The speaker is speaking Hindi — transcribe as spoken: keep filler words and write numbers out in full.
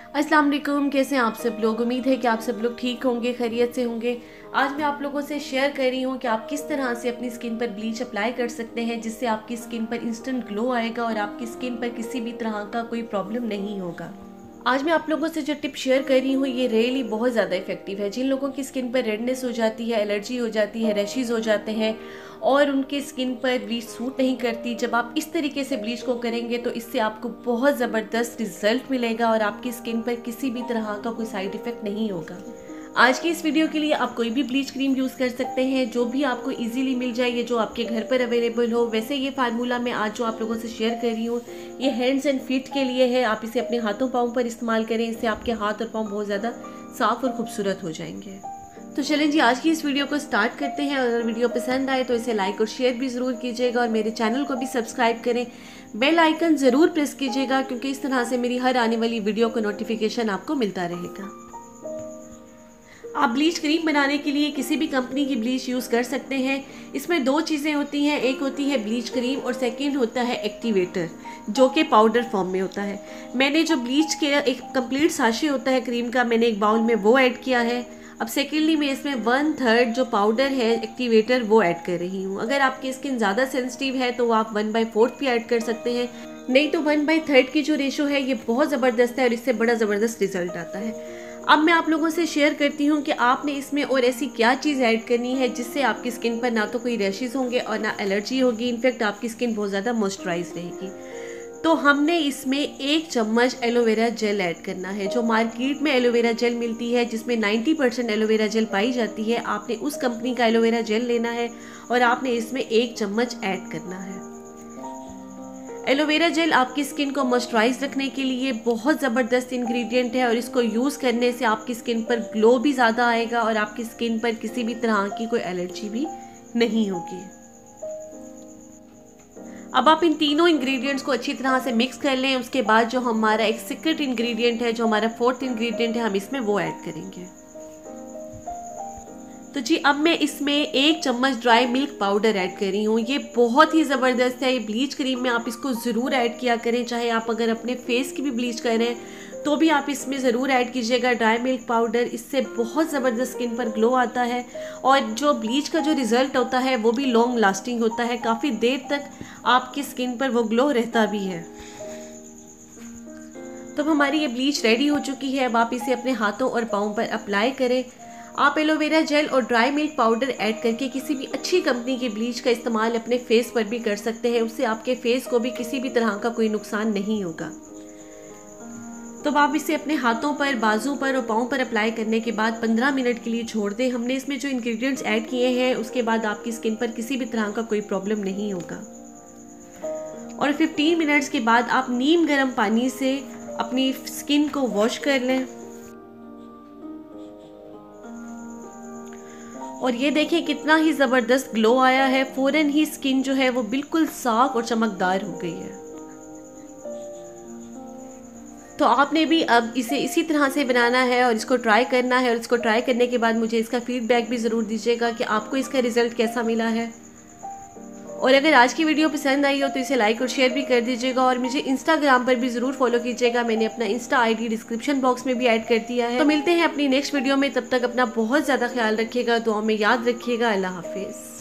अस्सलाम वालेकुम, कैसे हैं आप सब लोग। उम्मीद है कि आप सब लोग ठीक होंगे, खैरियत से होंगे। आज मैं आप लोगों से शेयर कर रही हूँ कि आप किस तरह से अपनी स्किन पर ब्लीच अप्लाई कर सकते हैं जिससे आपकी स्किन पर इंस्टेंट ग्लो आएगा और आपकी स्किन पर किसी भी तरह का कोई प्रॉब्लम नहीं होगा। आज मैं आप लोगों से जो टिप शेयर कर रही हूँ ये रियली बहुत ज़्यादा इफेक्टिव है। जिन लोगों की स्किन पर रेडनेस हो जाती है, एलर्जी हो जाती है, रैशेज़ हो जाते हैं और उनकी स्किन पर ब्लीच सूट नहीं करती, जब आप इस तरीके से ब्लीच को करेंगे तो इससे आपको बहुत ज़बरदस्त रिजल्ट मिलेगा और आपकी स्किन पर किसी भी तरह का कोई साइड इफ़ेक्ट नहीं होगा। आज की इस वीडियो के लिए आप कोई भी ब्लीच क्रीम यूज़ कर सकते हैं जो भी आपको इजीली मिल जाए, ये जो आपके घर पर अवेलेबल हो। वैसे ये फार्मूला मैं आज जो आप लोगों से शेयर कर रही हूँ ये हैंड्स एंड फीट के लिए है। आप इसे अपने हाथों पाँव पर इस्तेमाल करें, इससे आपके हाथ और पाँव बहुत ज़्यादा साफ और खूबसूरत हो जाएंगे। तो चलें जी, आज की इस वीडियो को स्टार्ट करते हैं। अगर वीडियो पसंद आए तो इसे लाइक और शेयर भी ज़रूर कीजिएगा और मेरे चैनल को भी सब्सक्राइब करें, बेल आइकन ज़रूर प्रेस कीजिएगा क्योंकि इस तरह से मेरी हर आने वाली वीडियो का नोटिफिकेशन आपको मिलता रहेगा। आप ब्लीच क्रीम बनाने के लिए किसी भी कंपनी की ब्लीच यूज़ कर सकते हैं। इसमें दो चीज़ें होती हैं, एक होती है ब्लीच क्रीम और सेकंड होता है एक्टिवेटर जो कि पाउडर फॉर्म में होता है। मैंने जो ब्लीच के एक कंप्लीट साशे होता है क्रीम का, मैंने एक बाउल में वो ऐड किया है। अब सेकेंडली मैं इसमें वन थर्ड जो पाउडर है एक्टिवेटर वो ऐड कर रही हूँ। अगर आपकी स्किन ज़्यादा सेंसिटिव है तो आप वन बाई फोर्थ भी ऐड कर सकते हैं, नहीं तो वन बाई थर्ड की जो रेशो है ये बहुत ज़बरदस्त है और इससे बड़ा ज़बरदस्त रिजल्ट आता है। अब मैं आप लोगों से शेयर करती हूँ कि आपने इसमें और ऐसी क्या चीज़ ऐड करनी है जिससे आपकी स्किन पर ना तो कोई रैशेज़ होंगे और ना एलर्जी होगी, इनफैक्ट आपकी स्किन बहुत ज़्यादा मॉइस्चराइज रहेगी। तो हमने इसमें एक चम्मच एलोवेरा जेल ऐड करना है। जो मार्केट में एलोवेरा जेल मिलती है जिसमें नब्बे परसेंट एलोवेरा जेल पाई जाती है, आपने उस कंपनी का एलोवेरा जेल लेना है और आपने इसमें एक चम्मच ऐड करना है। एलोवेरा जेल आपकी स्किन को मॉइस्चराइज रखने के लिए बहुत ज़बरदस्त इंग्रेडिएंट है और इसको यूज़ करने से आपकी स्किन पर ग्लो भी ज़्यादा आएगा और आपकी स्किन पर किसी भी तरह की कोई एलर्जी भी नहीं होगी। अब आप इन तीनों इंग्रेडिएंट्स को अच्छी तरह से मिक्स कर लें। उसके बाद जो हमारा एक सीक्रेट इंग्रेडिएंट है, जो हमारा फोर्थ इंग्रेडिएंट है, हम इसमें वो ऐड करेंगे। तो जी अब मैं इसमें एक चम्मच ड्राई मिल्क पाउडर ऐड कर रही हूँ। ये बहुत ही ज़बरदस्त है। ये ब्लीच क्रीम में आप इसको ज़रूर ऐड किया करें, चाहे आप अगर अपने फेस की भी ब्लीच कर रहे हैं तो भी आप इसमें ज़रूर ऐड कीजिएगा ड्राई मिल्क पाउडर। इससे बहुत ज़बरदस्त स्किन पर ग्लो आता है और जो ब्लीच का जो रिज़ल्ट होता है वो भी लॉन्ग लास्टिंग होता है, काफ़ी देर तक आपकी स्किन पर वो ग्लो रहता भी है। तो हमारी ये ब्लीच रेडी हो चुकी है। अब आप इसे अपने हाथों और पाँव पर अप्लाई करें। आप एलोवेरा जेल और ड्राई मिल्क पाउडर ऐड करके किसी भी अच्छी कंपनी की ब्लीच का इस्तेमाल अपने फेस पर भी कर सकते हैं, उससे आपके फेस को भी किसी भी तरह का कोई नुकसान नहीं होगा। तो आप इसे अपने हाथों पर, बाजू पर और पाँव पर अप्लाई करने के बाद पंद्रह मिनट के लिए छोड़ दें। हमने इसमें जो इंग्रेडिएंट्स ऐड किए हैं उसके बाद आपकी स्किन पर किसी भी तरह का कोई प्रॉब्लम नहीं होगा। और पंद्रह मिनट्स के बाद आप नीम गर्म पानी से अपनी स्किन को वॉश कर लें और ये देखिए कितना ही ज़बरदस्त ग्लो आया है। फ़ौरन ही स्किन जो है वो बिल्कुल साफ और चमकदार हो गई है। तो आपने भी अब इसे इसी तरह से बनाना है और इसको ट्राई करना है और इसको ट्राई करने के बाद मुझे इसका फीडबैक भी ज़रूर दीजिएगा कि आपको इसका रिज़ल्ट कैसा मिला है। और अगर आज की वीडियो पसंद आई हो तो इसे लाइक और शेयर भी कर दीजिएगा और मुझे इंस्टाग्राम पर भी ज़रूर फॉलो कीजिएगा। मैंने अपना इंस्टा आईडी डिस्क्रिप्शन बॉक्स में भी ऐड कर दिया है। तो मिलते हैं अपनी नेक्स्ट वीडियो में, तब तक अपना बहुत ज़्यादा ख्याल रखिएगा, दुआ में याद रखिएगा। अल्लाह हाफिज़।